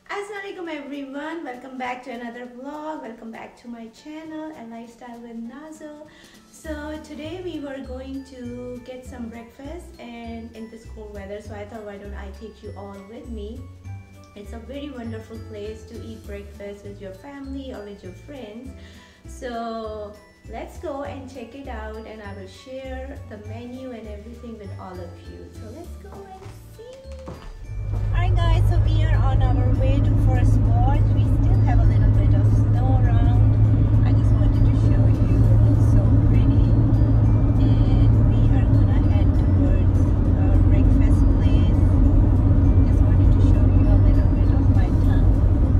Assalamualaikum everyone, welcome back to another vlog. Welcome back to my channel and lifestyle with Nazo. So today we were going to get some breakfast and in this cold weather, so I thought why don't I take you all with me. It's a very wonderful place to eat breakfast with your family or with your friends. So let's go and check it out and I will share the menu and everything with all of you. So let's go and see. Alright guys, so we are on our way to Forest Lodge. We still have a little bit of snow around. I just wanted to show you. It's so pretty. And we are gonna head towards our breakfast place. Just wanted to show you a little bit of my town.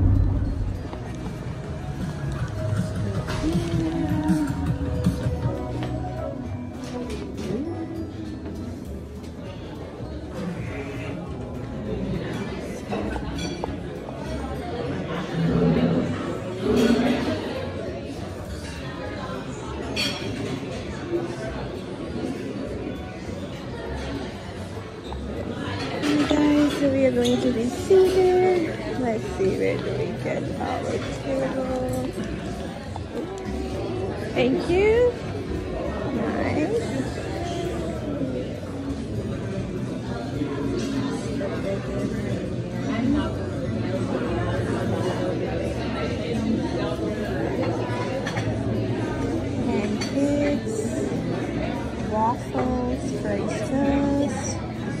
So we are going to be seated. Let's see, where do we get our table? Thank you. Nice. Pancakes, waffles, French toast.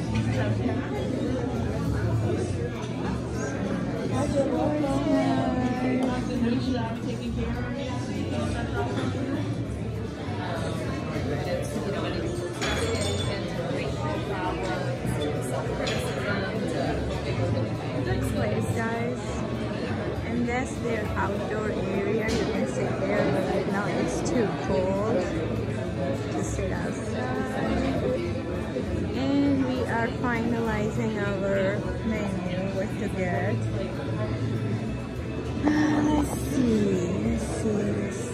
Looks nice, guys. And that's their outdoor area. You can sit there, but right now it's too cold to sit outside. And we are finalizing our menu, what to get. Let's see.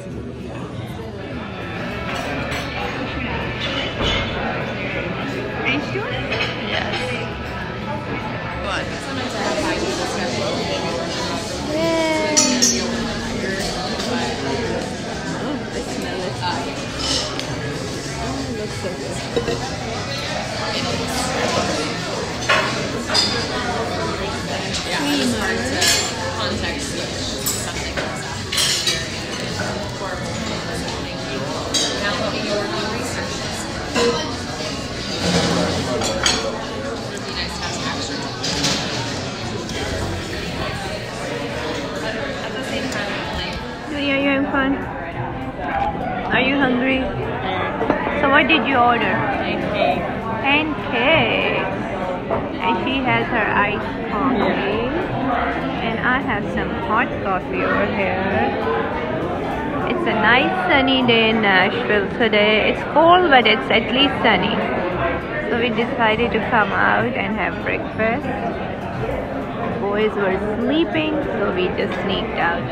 Are you sure? Yes. What? Yay! Oh, I smell it. Oh, it looks so good. Yeah, I was hard to context switch something else for this morning. Now looking at working research. It would be nice to have some extra. At the same time, Are you having fun? Are you hungry? So what did you order? Pancakes. And she has her iced coffee. And I have some hot coffee over here. It's a nice sunny day in Nashville today. It's cold, but it's at least sunny. So we decided to come out and have breakfast. The boys were sleeping, so we just sneaked out.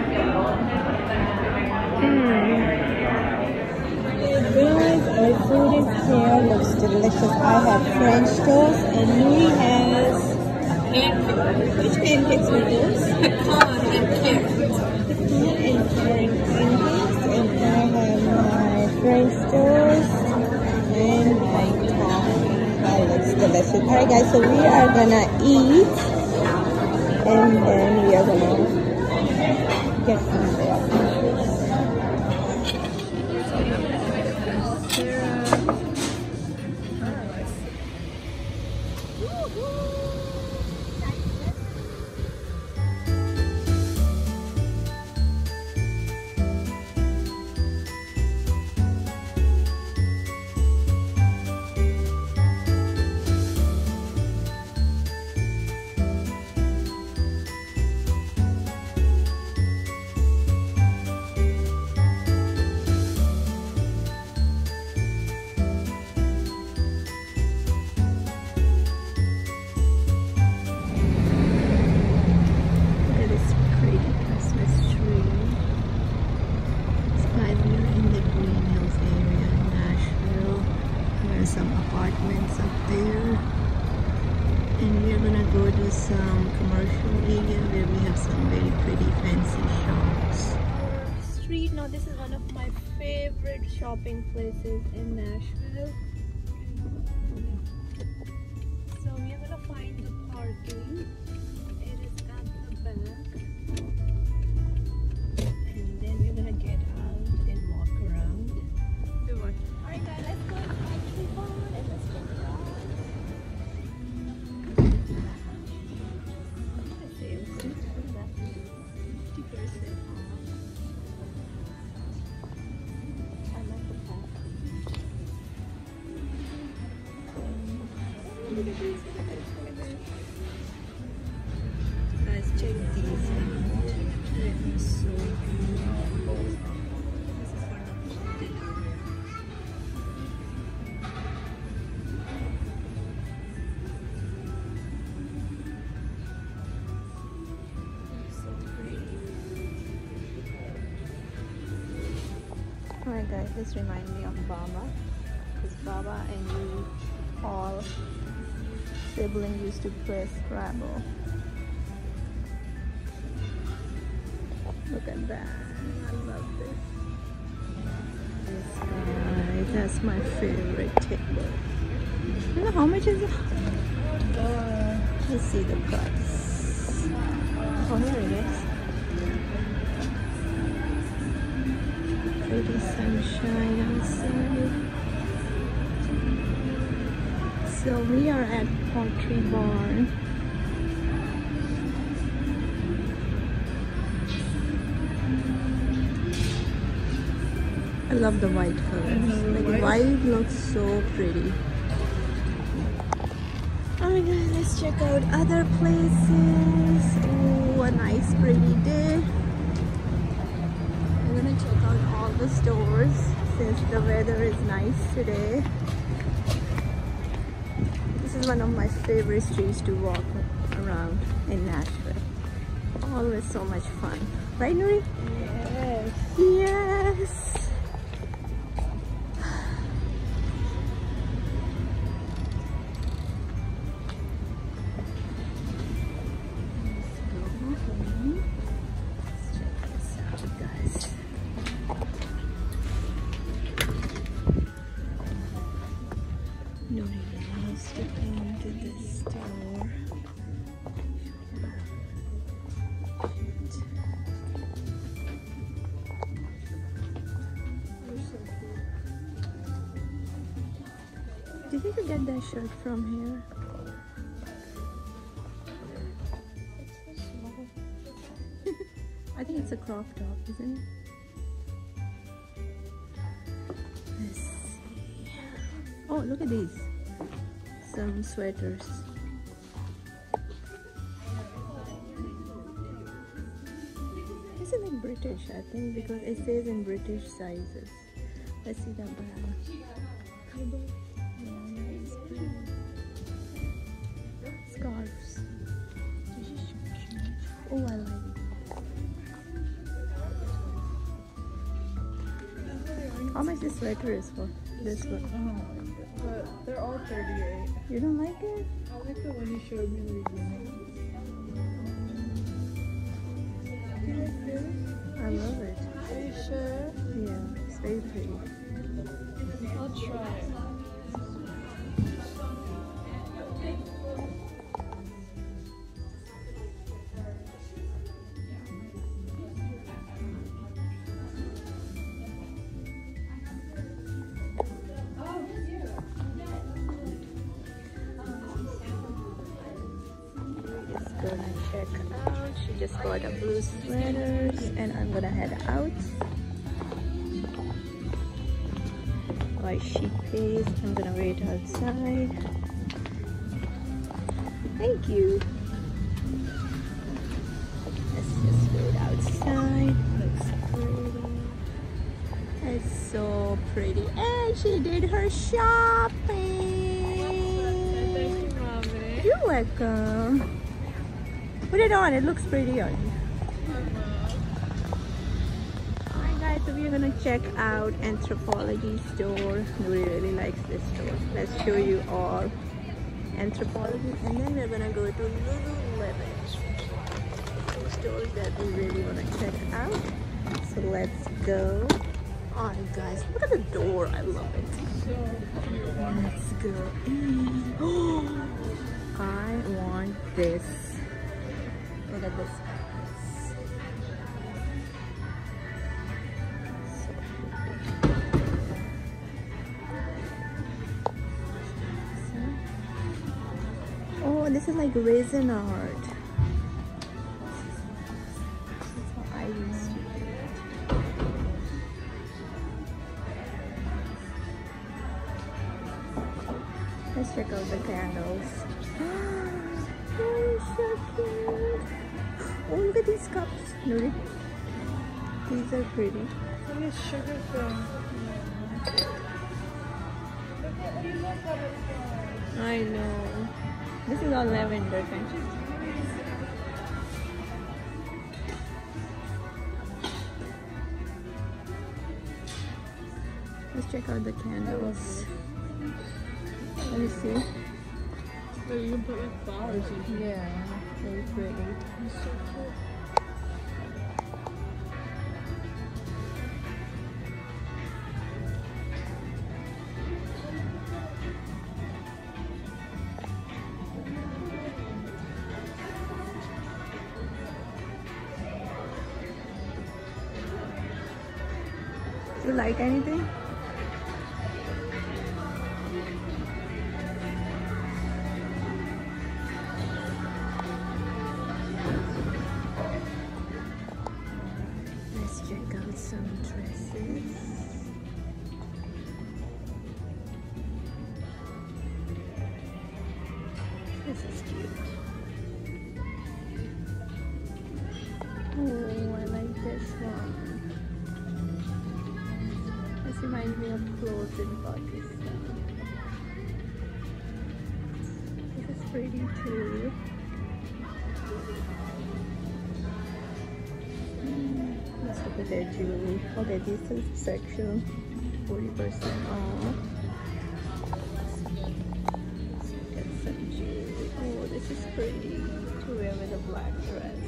Guys, our food is here. Looks delicious. I have French toast, and Nuri has pancakes. Which pancakes are those? Pecan and carrot. Pecan and carrot pancakes, and I have my French toast and my coffee. That looks delicious. Alright, guys, so we are gonna eat, and then we are gonna get some breakfast. some very pretty fancy shops. Street, now this is one of my favorite shopping places in Nashville. So we are gonna find the parking. It is at the back. And then we're gonna get out and walk around. Alright guys, let's go to the bar and let's check it out. Guys, check these out. They are so beautiful. This is one of the so pretty. Alright guys, this reminds me of Baba. Because Baba and you all siblings used to play Scrabble. Look at that. I love this. This guy, that's my favorite table. You know how much is it? Let's see the price. Oh, here it is. Pretty sunshine outside. So we are at Poultry Barn. I love the white colors. Like white looks so pretty. Alright guys, let's check out other places. Oh, a nice pretty day. I'm gonna check out all the stores since the weather is nice today. This is one of my favorite streets to walk around in Nashville. Always so much fun. Right, Nuri? Yes. Yes. Nuri loves to come to this store. Did you get that shirt from here? It's so small. I think it's a crop top, isn't it? Let's see. Oh, look at these. Some sweaters. This is like British, I think, because it says in British sizes. Let's see that brand. Scarves. Oh, I like it. How much this sweater is for? This one. But they're all 38. You don't like it? I like the one you showed me in the beginning. Do you like this? I love it. Are you sure? Yeah, it's very pretty. I'll try it. Gonna check out. She just got a blue sweaters and I'm gonna head out. While she pays, I'm gonna wait outside. Thank you. Let's just wait outside. Looks pretty. It's so pretty. And she did her shopping. Thank you, Mommy. You're welcome. Put it on, it looks pretty on you. Alright guys, so we're gonna check out Anthropologie store. Nuri really likes this store. Let's show you all Anthropologie and then we're gonna go to Lululemon. store that we really want to check out. So let's go. Alright guys, look at the door. I love it. Let's go in. Oh, I want this. Look at this. Oh, this is like resin art. That's how I used to do it. Let's check out the candles. Oh, so cute. Oh, look at these cups. Look. These are pretty. Look at sugar thing. Look at these are butterflies. I know. This is all lavender kind. Let's check out the candles. Let me see. So you can put your flowers in here. Yeah, very pretty. It's so cute. Do you like anything? Let's check out some dresses. This is cute. Oh, I like this one. This reminds me of clothes in Pakistan. This is pretty too. Let's look at their jewelry. Okay, this is section 40% off. Let's get some jewelry. Oh, this is pretty to wear with a black dress.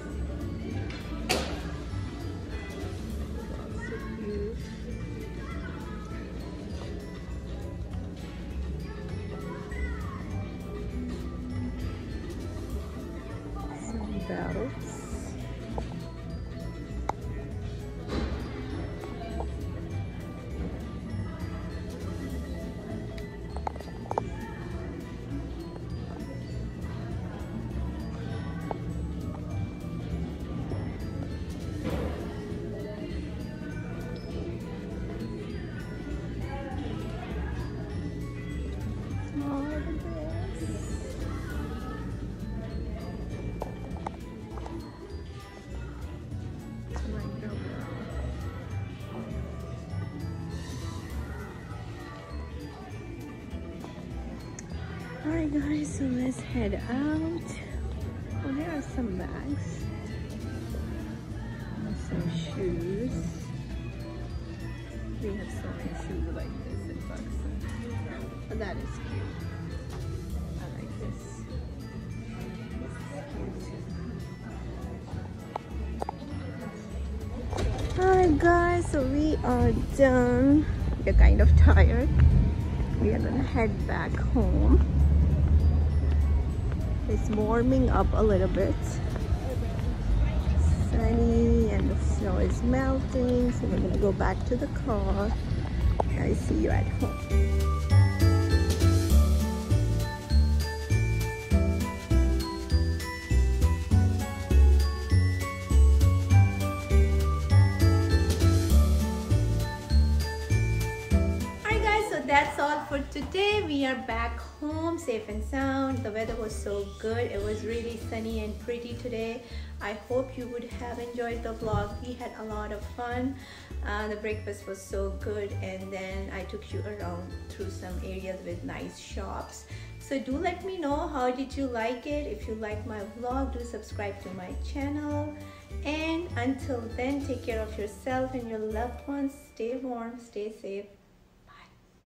So cute. Some belts. Alright guys, so let's head out. Oh, there are some bags. And some shoes. We have so many shoes like this in Pakistan. But that is cute. I like this. This is cute. Alright guys, so we are done. We're kind of tired. We are gonna head back home. It's warming up a little bit. Sunny and the snow is melting, so we're gonna go back to the car. I see you at home. That's all for today. We are back home safe and sound. The weather was so good. It was really sunny and pretty today. I hope you would have enjoyed the vlog. We had a lot of fun. The breakfast was so good, and then I took you around through some areas with nice shops. So do let me know how did you like it. If you like my vlog, do subscribe to my channel. And until then, take care of yourself and your loved ones. Stay warm, stay safe.